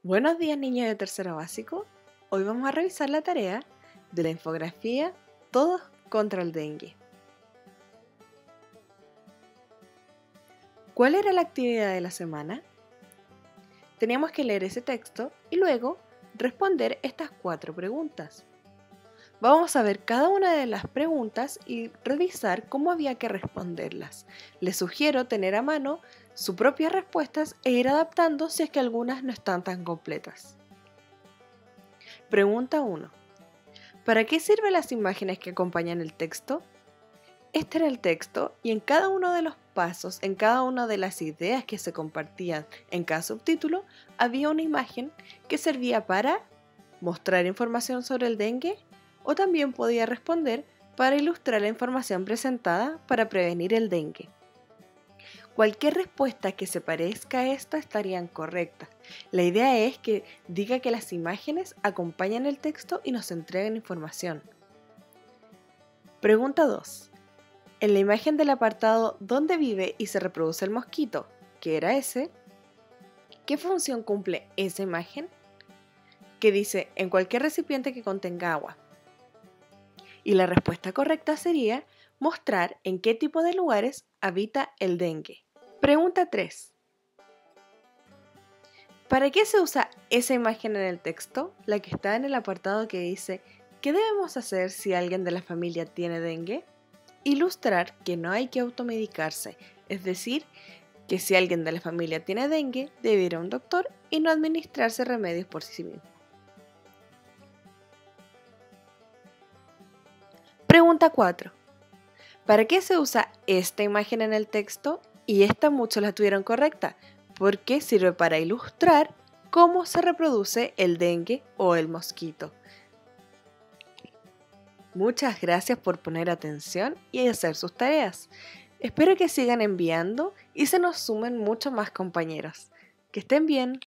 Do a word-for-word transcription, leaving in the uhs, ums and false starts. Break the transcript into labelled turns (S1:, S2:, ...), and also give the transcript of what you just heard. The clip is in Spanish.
S1: Buenos días, niños de tercero básico. Hoy vamos a revisar la tarea de la infografía Todos contra el dengue. ¿Cuál era la actividad de la semana? Teníamos que leer ese texto y luego responder estas cuatro preguntas. Vamos a ver cada una de las preguntas y revisar cómo había que responderlas. Les sugiero tener a mano sus propias respuestas e ir adaptando si es que algunas no están tan completas. Pregunta uno. ¿Para qué sirven las imágenes que acompañan el texto? Este era el texto y en cada uno de los pasos, en cada una de las ideas que se compartían en cada subtítulo, había una imagen que servía para mostrar información sobre el dengue o también podía responder para ilustrar la información presentada para prevenir el dengue. Cualquier respuesta que se parezca a esta estarían correctas. La idea es que diga que las imágenes acompañan el texto y nos entregan información. Pregunta dos. En la imagen del apartado ¿Dónde vive y se reproduce el mosquito?, que era ese, ¿qué función cumple esa imagen? Que dice en cualquier recipiente que contenga agua. Y la respuesta correcta sería mostrar en qué tipo de lugares habita el dengue. Pregunta tres. ¿Para qué se usa esa imagen en el texto? La que está en el apartado que dice ¿qué debemos hacer si alguien de la familia tiene dengue? Ilustrar que no hay que automedicarse, es decir, que si alguien de la familia tiene dengue, debe ir a un doctor y no administrarse remedios por sí mismo. Pregunta cuatro. ¿Para qué se usa esta imagen en el texto? Y esta muchos la tuvieron correcta, porque sirve para ilustrar cómo se reproduce el dengue o el mosquito. Muchas gracias por poner atención y hacer sus tareas. Espero que sigan enviando y se nos sumen muchos más compañeros. Que estén bien.